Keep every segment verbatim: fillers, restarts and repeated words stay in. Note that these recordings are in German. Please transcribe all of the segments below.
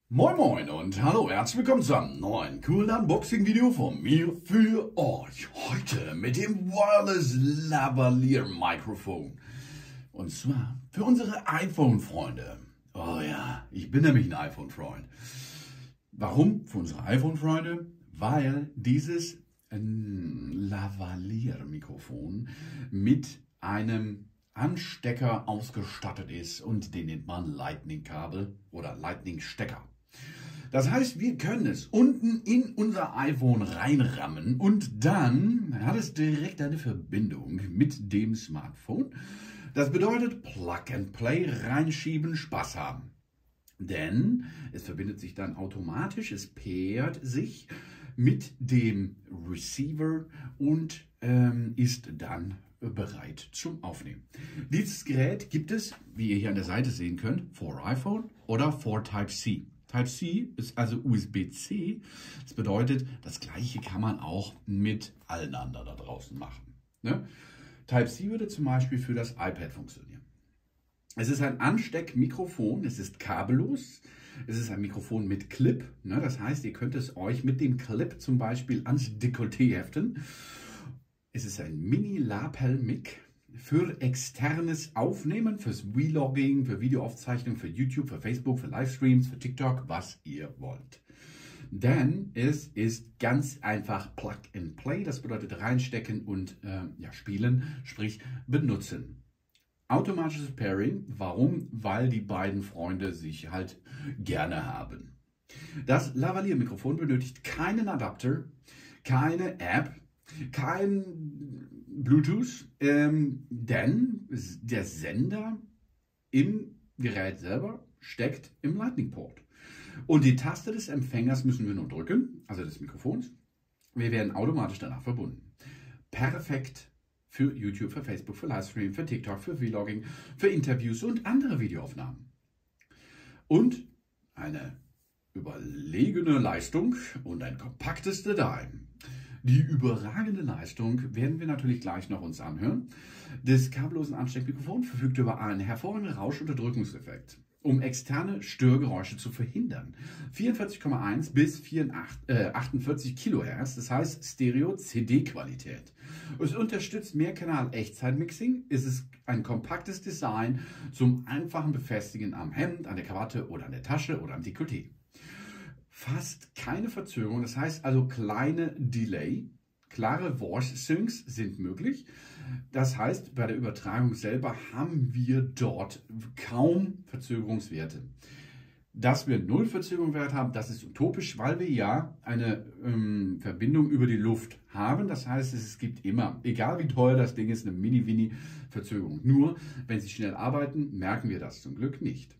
Moin Moin und hallo, herzlich willkommen zu einem neuen coolen Unboxing-Video von mir für euch. Heute mit dem Wireless Lavalier Mikrofon. Und zwar für unsere iPhone-Freunde. Oh ja, ich bin nämlich ein iPhone-Freund. Warum für unsere iPhone-Freunde? Weil dieses äh, Lavalier-Mikrofon mit einem Anstecker ausgestattet ist und den nennt man Lightning-Kabel oder Lightning-Stecker. Das heißt, wir können es unten in unser iPhone reinrammen und dann hat es direkt eine Verbindung mit dem Smartphone. Das bedeutet Plug and Play, reinschieben, Spaß haben. Denn es verbindet sich dann automatisch, es pairt sich mit dem Receiver und ähm, ist dann bereit zum Aufnehmen. Dieses Gerät gibt es, wie ihr hier an der Seite sehen könnt, for iPhone oder for Type-C. Type-C ist also U S B C. Das bedeutet, das gleiche kann man auch mit allen anderen da draußen machen. Ne? Type-C würde zum Beispiel für das iPad funktionieren. Es ist ein Ansteckmikrofon, es ist kabellos, es ist ein Mikrofon mit Clip. Ne? Das heißt, ihr könnt es euch mit dem Clip zum Beispiel ans Dekolleté heften. Es ist ein Mini-Lapel-Mic für externes Aufnehmen, fürs Vlogging, für Videoaufzeichnung, für YouTube, für Facebook, für Livestreams, für TikTok, was ihr wollt. Denn es ist ganz einfach Plug and Play, das bedeutet reinstecken und äh, ja, spielen, sprich benutzen. Automatisches Pairing, warum? Weil die beiden Freunde sich halt gerne haben. Das Lavalier-Mikrofon benötigt keinen Adapter, keine App, kein Bluetooth, ähm, denn der Sender im Gerät selber steckt im Lightning Port. Und die Taste des Empfängers müssen wir nur drücken, also des Mikrofons. Wir werden automatisch danach verbunden. Perfekt für YouTube, für Facebook, für Livestream, für TikTok, für Vlogging, für Interviews und andere Videoaufnahmen. Und eine überlegene Leistung und ein kompaktes Design. Die überragende Leistung werden wir natürlich gleich noch uns anhören. Das kabellosen Ansteckmikrofon verfügt über einen hervorragenden Rauschunterdrückungseffekt, um externe Störgeräusche zu verhindern. vierundvierzig Komma eins bis achtundvierzig Kilohertz, das heißt Stereo-C D-Qualität. Es unterstützt Mehrkanal-Echtzeitmixing. Es ist ein kompaktes Design zum einfachen Befestigen am Hemd, an der Krawatte oder an der Tasche oder am Dekolleté. Fast keine Verzögerung, das heißt also kleine Delay, klare Voice Syncs sind möglich. Das heißt, bei der Übertragung selber haben wir dort kaum Verzögerungswerte. Dass wir null Verzögerungswert haben, das ist utopisch, weil wir ja eine ähm, Verbindung über die Luft haben. Das heißt, es gibt immer, egal wie teuer das Ding ist, eine Mini-Mini-Verzögerung. Nur, wenn Sie schnell arbeiten, merken wir das zum Glück nicht.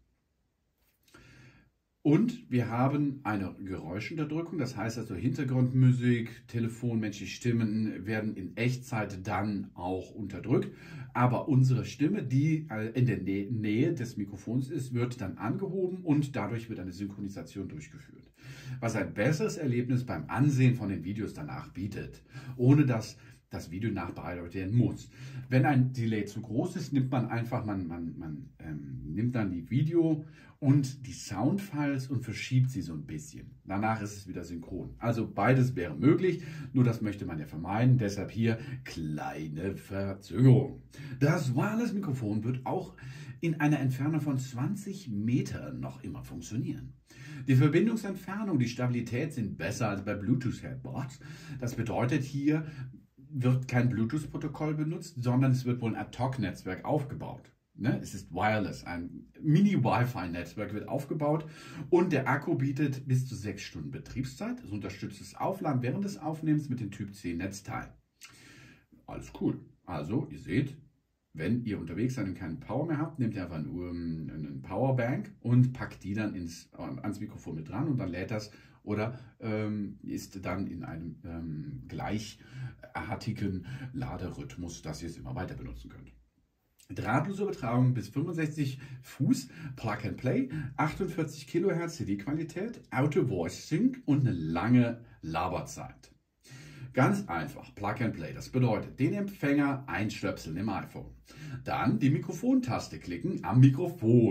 Und wir haben eine Geräuschunterdrückung, das heißt also Hintergrundmusik, Telefon, menschliche Stimmen werden in Echtzeit dann auch unterdrückt. Aber unsere Stimme, die in der Nähe des Mikrofons ist, wird dann angehoben und dadurch wird eine Synchronisation durchgeführt. Was ein besseres Erlebnis beim Ansehen von den Videos danach bietet, ohne dass das Video nachbearbeitet werden muss. Wenn ein Delay zu groß ist, nimmt man einfach, man, man, man ähm, nimmt dann die Video und die Soundfiles und verschiebt sie so ein bisschen. Danach ist es wieder synchron. Also beides wäre möglich, nur das möchte man ja vermeiden. Deshalb hier kleine Verzögerung. Das Wireless-Mikrofon wird auch in einer Entfernung von zwanzig Metern noch immer funktionieren. Die Verbindungsentfernung, die Stabilität sind besser als bei Bluetooth-Headboards. Das bedeutet, hier wird kein Bluetooth-Protokoll benutzt, sondern es wird wohl ein Ad-Hoc-Netzwerk aufgebaut. Ne? Es ist wireless, ein Mini-Wi-Fi-Netzwerk wird aufgebaut und der Akku bietet bis zu sechs Stunden Betriebszeit. Es unterstützt das Aufladen während des Aufnehmens mit dem Typ C Netzteil. Alles cool. Also, ihr seht, wenn ihr unterwegs seid und keinen Power mehr habt, nehmt ihr einfach nur eine Powerbank und packt die dann ins, ans Mikrofon mit dran und dann lädt das oder ähm, ist dann in einem ähm, gleichartigen Laderhythmus, dass ihr es immer weiter benutzen könnt. Drahtlose Übertragung bis fünfundsechzig Fuß, Plug and Play, achtundvierzig Kilohertz C D-Qualität, Auto Voice Sync und eine lange Laberzeit. Ganz einfach, Plug and Play. Das bedeutet, den Empfänger einstöpseln im iPhone. Dann die Mikrofontaste klicken am Mikrofon.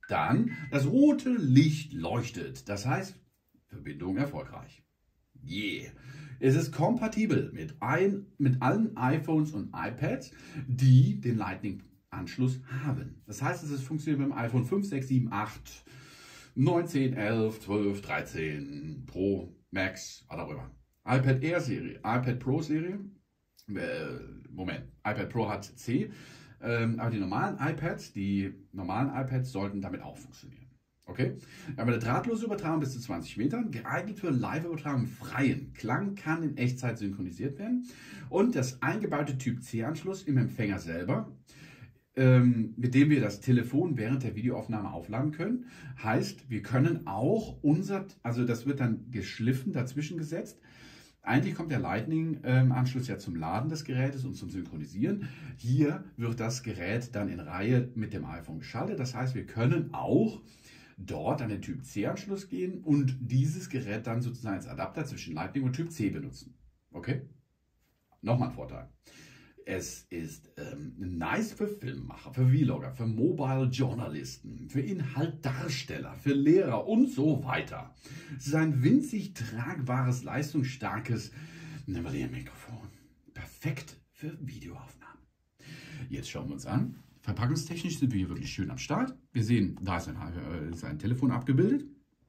Dann das rote Licht leuchtet. Das heißt, Verbindung erfolgreich. Yeah. Es ist kompatibel mit, ein, mit allen iPhones und iPads, die den Lightning-Anschluss haben. Das heißt, es ist funktioniert mit dem iPhone fünf, sechs, sieben, acht, neun, zehn, elf, zwölf, dreizehn, Pro, Max, was auch immer. iPad Air Serie, iPad Pro Serie, äh, Moment, iPad Pro hat C, ähm, aber die normalen iPads, die normalen iPads sollten damit auch funktionieren. Okay? Wir haben eine drahtlose Übertragung bis zu zwanzig Metern, geeignet für Live-Übertragung im Freien. Klang kann in Echtzeit synchronisiert werden und das eingebaute Typ C-Anschluss im Empfänger selber, ähm, mit dem wir das Telefon während der Videoaufnahme aufladen können, heißt, wir können auch unser, also das wird dann geschliffen, dazwischen gesetzt. Eigentlich kommt der Lightning-Anschluss ja zum Laden des Gerätes und zum Synchronisieren. Hier wird das Gerät dann in Reihe mit dem iPhone geschaltet. Das heißt, wir können auch dort an den Typ C-Anschluss gehen und dieses Gerät dann sozusagen als Adapter zwischen Lightning und Typ C benutzen. Okay? Nochmal ein Vorteil. Es ist ähm, nice für Filmemacher, für Vlogger, für Mobile Journalisten, für Inhaltdarsteller, für Lehrer und so weiter. Es ist ein winzig tragbares, leistungsstarkes Lavalier-Mikrofon. Perfekt für Videoaufnahmen. Jetzt schauen wir uns an. Verpackungstechnisch sind wir hier wirklich schön am Start. Wir sehen, da ist ein, äh, ist ein Telefon abgebildet.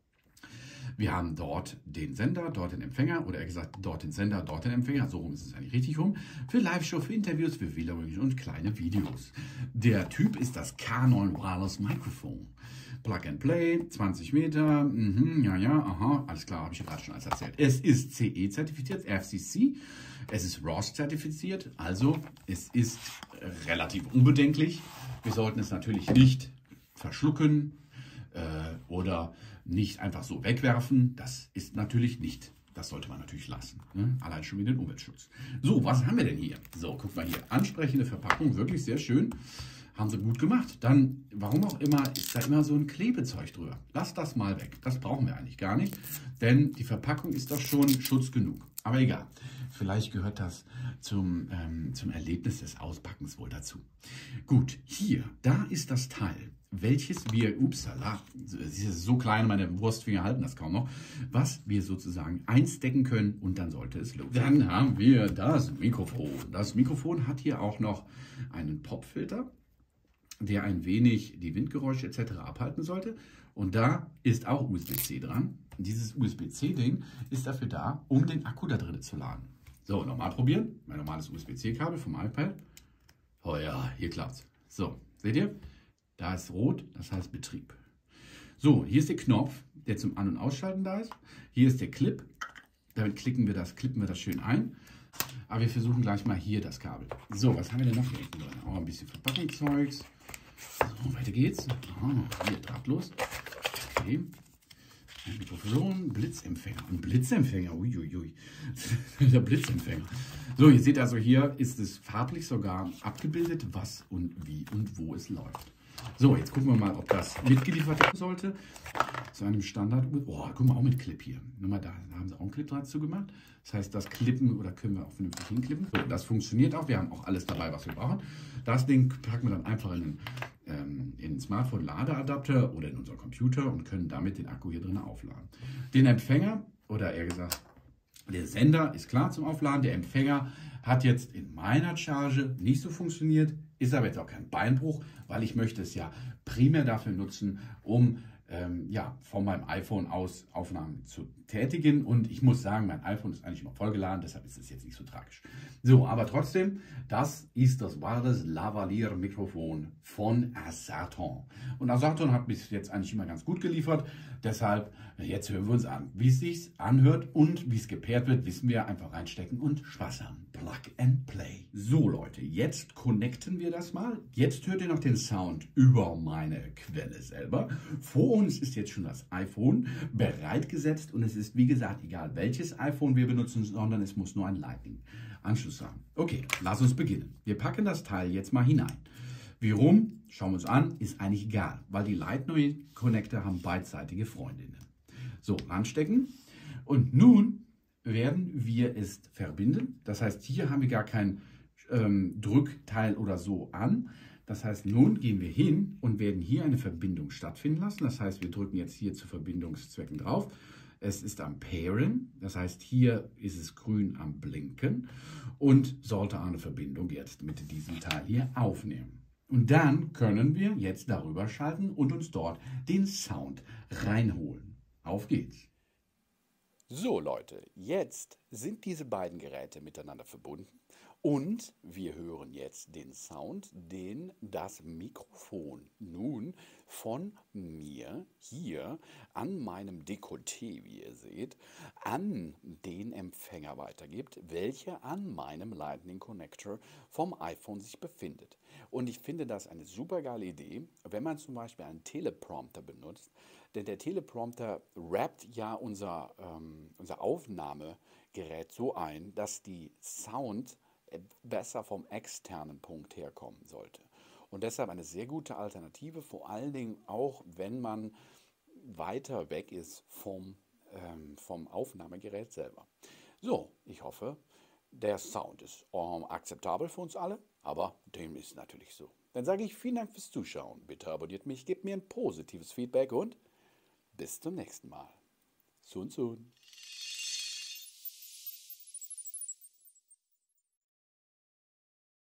Wir haben dort den Sender, dort den Empfänger, oder eher gesagt, dort den Sender, dort den Empfänger. So rum ist es eigentlich richtig rum. Für Live-Show, für Interviews, für Vlogging und kleine Videos. Der Typ ist das K neun Wireless Mikrofon. Plug and Play, zwanzig Meter, mhm, ja, ja, aha, alles klar, habe ich ja gerade schon alles erzählt. Es ist C E-zertifiziert, F C C, es ist R O S-zertifiziert, also es ist relativ unbedenklich. Wir sollten es natürlich nicht verschlucken äh, oder nicht einfach so wegwerfen. Das ist natürlich nicht, das sollte man natürlich lassen. Ne? Allein schon wieder den Umweltschutz. So, was haben wir denn hier? So, guck mal hier, ansprechende Verpackung, wirklich sehr schön. Haben sie gut gemacht. Dann, warum auch immer, ist da immer so ein Klebezeug drüber. Lass das mal weg. Das brauchen wir eigentlich gar nicht, denn die Verpackung ist doch schon Schutz genug. Aber egal, vielleicht gehört das zum, ähm, zum Erlebnis des Auspackens wohl dazu. Gut, hier, da ist das Teil, welches wir, upsala, es ist so klein, meine Wurstfinger halten das kaum noch, was wir sozusagen einstecken können und dann sollte es los. Dann haben wir das Mikrofon. Das Mikrofon hat hier auch noch einen Popfilter, der ein wenig die Windgeräusche et cetera abhalten sollte. Und da ist auch U S B C dran. Und dieses U S B C-Ding ist dafür da, um den Akku da drin zu laden. So, nochmal probieren. Mein normales U S B C-Kabel vom iPad. Oh ja, hier klappt's. So, seht ihr? Da ist rot, das heißt Betrieb. So, hier ist der Knopf, der zum An- und Ausschalten da ist. Hier ist der Clip. Damit klicken wir das, klippen wir das schön ein. Aber wir versuchen gleich mal hier das Kabel. So, was haben wir denn noch hier drin? Auch ein bisschen Verpackungszeugs. So, weiter geht's. Oh, hier, drahtlos. Okay. Ein Mikrofon, Blitzempfänger. Ein Blitzempfänger, uiuiui. Der Blitzempfänger. So, ihr seht also, hier ist es farblich sogar abgebildet, was und wie und wo es läuft. So, jetzt gucken wir mal, ob das mitgeliefert werden sollte. Zu einem Standard. Oh, guck mal, auch mit Clip hier. Nochmal da, da haben sie auch einen Clip dazu gemacht. Das heißt, das klippen oder können wir auch vernünftig hinklippen. So, das funktioniert auch. Wir haben auch alles dabei, was wir brauchen. Das Ding packen wir dann einfach in den, ähm, in den Smartphone-Ladeadapter oder in unseren Computer und können damit den Akku hier drin aufladen. Den Empfänger, oder eher gesagt, der Sender ist klar zum Aufladen. Der Empfänger hat jetzt in meiner Charge nicht so funktioniert, ist aber jetzt auch kein Beinbruch, weil ich möchte es ja primär dafür nutzen, um ähm, ja, von meinem iPhone aus Aufnahmen zu tätigen. Und ich muss sagen, mein iPhone ist eigentlich immer vollgeladen, deshalb ist es jetzt nicht so tragisch. So, aber trotzdem, das ist das Wireless Lavalier Mikrofon von Acerton. Und Acerton hat bis jetzt eigentlich immer ganz gut geliefert. Deshalb, jetzt hören wir uns an. Wie es sich anhört und wie es gepaart wird, wissen wir, einfach reinstecken und Spaß haben. Plug and Play. So Leute, jetzt connecten wir das mal. Jetzt hört ihr noch den Sound über meine Quelle selber. Vor uns ist jetzt schon das iPhone bereitgesetzt und es ist wie gesagt egal welches iPhone wir benutzen, sondern es muss nur ein Lightning-Anschluss haben. Okay, lass uns beginnen. Wir packen das Teil jetzt mal hinein. Wie rum, schauen wir uns an, ist eigentlich egal, weil die Lightning-Connector haben beidseitige Freundinnen. So, ranstecken und nun werden wir es verbinden. Das heißt, hier haben wir gar kein ähm, Drückteil oder so an. Das heißt, nun gehen wir hin und werden hier eine Verbindung stattfinden lassen. Das heißt, wir drücken jetzt hier zu Verbindungszwecken drauf. Es ist am Pairen, das heißt, hier ist es grün am Blinken und sollte eine Verbindung jetzt mit diesem Teil hier aufnehmen. Und dann können wir jetzt darüber schalten und uns dort den Sound reinholen. Auf geht's! So Leute, jetzt sind diese beiden Geräte miteinander verbunden und wir hören jetzt den Sound, den das Mikrofon nun von mir hier an meinem Dekolleté, wie ihr seht, an den Empfänger weitergibt, welcher an meinem Lightning Connector vom iPhone sich befindet. Und ich finde das eine super geile Idee, wenn man zum Beispiel einen Teleprompter benutzt, denn der Teleprompter rappt ja unser, ähm, unser Aufnahmegerät so ein, dass die Sound besser vom externen Punkt herkommen sollte. Und deshalb eine sehr gute Alternative, vor allen Dingen auch, wenn man weiter weg ist vom, ähm, vom Aufnahmegerät selber. So, ich hoffe, der Sound ist ähm, akzeptabel für uns alle, aber dem ist natürlich so. Dann sage ich vielen Dank fürs Zuschauen. Bitte abonniert mich, gebt mir ein positives Feedback und bis zum nächsten Mal. Sun Sun.